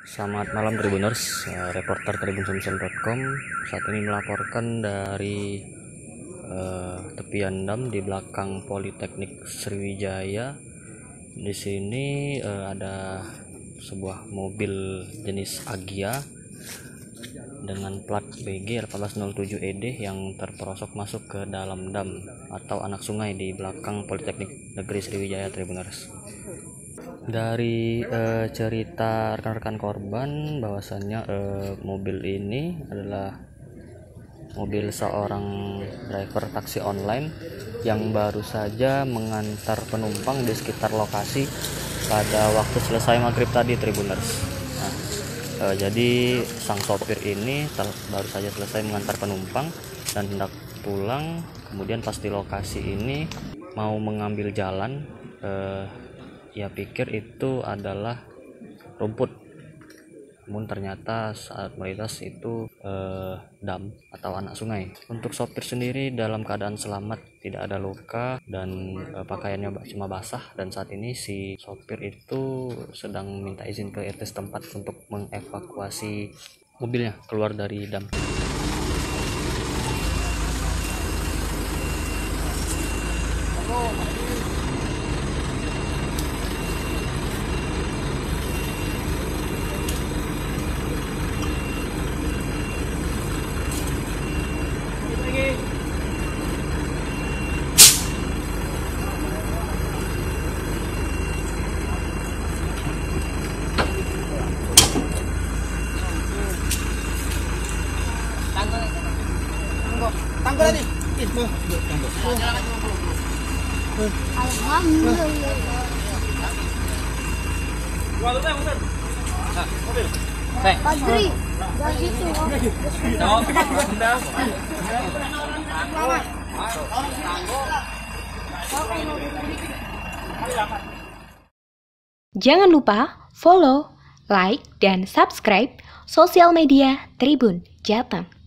Selamat malam Tribuners, reporter tribunsunsel.com saat ini melaporkan dari tepian dam di belakang Politeknik Sriwijaya. Di sini ada sebuah mobil jenis Agya dengan plat BG 1807 ED yang terperosok masuk ke dalam dam atau anak sungai di belakang Politeknik Negeri Sriwijaya, Tribuners. Dari cerita rekan-rekan korban bahwasannya mobil ini adalah mobil seorang driver taksi online yang baru saja mengantar penumpang di sekitar lokasi pada waktu selesai maghrib tadi, Tribuners. Nah, jadi sang sopir ini baru saja selesai mengantar penumpang dan hendak pulang. Kemudian pas di lokasi ini mau mengambil jalan, ia pikir itu adalah rumput, namun ternyata saat melintas itu dam atau anak sungai. Untuk sopir sendiri dalam keadaan selamat, tidak ada luka dan pakaiannya cuma basah, dan saat ini si sopir itu sedang minta izin ke RT setempat untuk mengevakuasi mobilnya keluar dari dam. Tangguh tadi. Alhamdulillah. Padri, dari situ. Jangan lupa follow, like, dan subscribe sosial media Tribun Jateng.